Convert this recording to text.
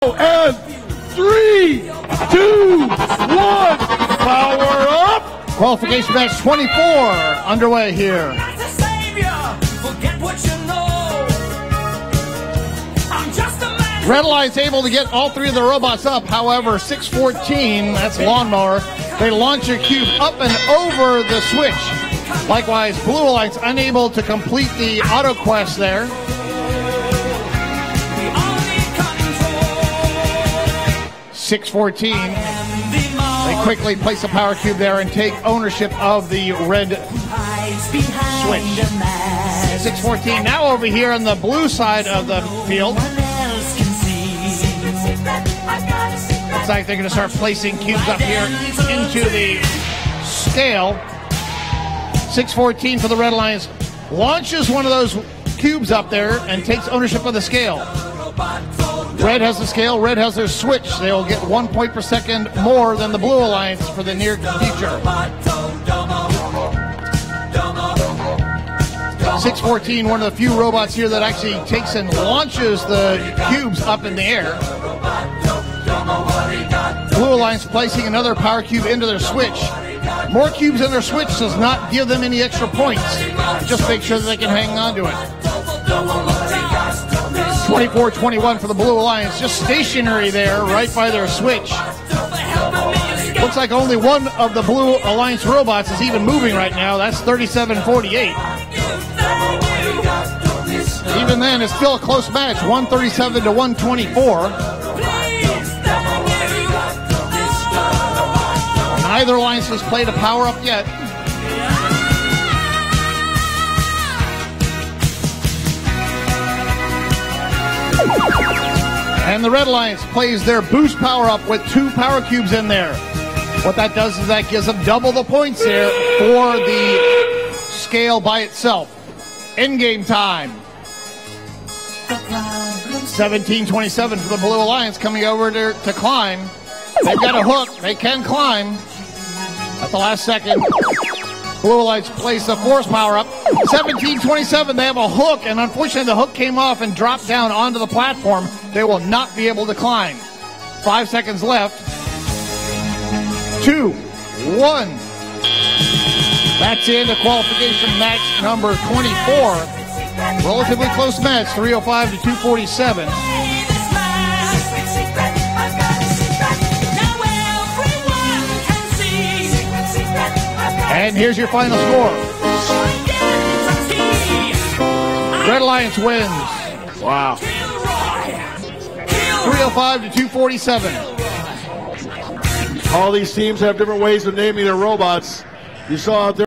And 3, 2, 1, power up! Qualification match 24 underway here. Red Alliance able to get all three of the robots up. However, 614, that's Lawnmower, they launch a cube up and over the switch. Likewise, Blue Alliance unable to complete the auto quest there. $614. They quickly place a power cube there and take ownership of the red switch. 614 now over here on the blue side of the field. Looks like they're going to start placing cubes up here into the scale. 614 for the Red Alliance launches one of those cubes up there and takes ownership of the scale. Red has the scale, red has their switch. They'll get 1 point per second more than the Blue Alliance for the near future. 614, one of the few robots here that actually takes and launches the cubes up in the air. Blue Alliance placing another power cube into their switch. More cubes in their switch does not give them any extra points. Just make sure that they can hang on to it. 24-21 for the Blue Alliance, just stationary there right by their switch. Looks like only one of the Blue Alliance robots is even moving right now. That's 37-48. Even then, it's still a close match, 137 to 124. Neither alliance has played a power-up yet. And the Red Alliance plays their boost power-up with 2 power cubes in there. What that does is that gives them double the points there for the scale by itself. Endgame time. 17-27 for the Blue Alliance coming over to climb. They've got a hook. They can climb. At the last second, Blue Alliance placed the force power up. 17-27, they have a hook, and unfortunately the hook came off and dropped down onto the platform. They will not be able to climb. 5 seconds left. 2, 1. That's in the qualification match number 24. Relatively close match, 305 to 247. And here's your final score. Red Alliance wins. Wow. 305 to 247. All these teams have different ways of naming their robots. You saw out there.